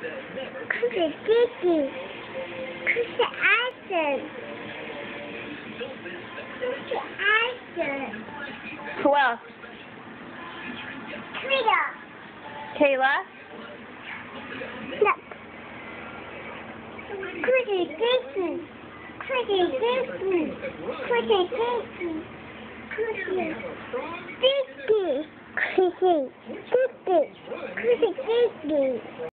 Cookie Cookie. Cookie Ashton. Cookie Ashton. Who else? Twitter. Kayla? Look. Cookie Cookie. Cookie Cookie. Cookie Cookie. Cookie Cookie. Cookie Cookie. Cookie Cookie.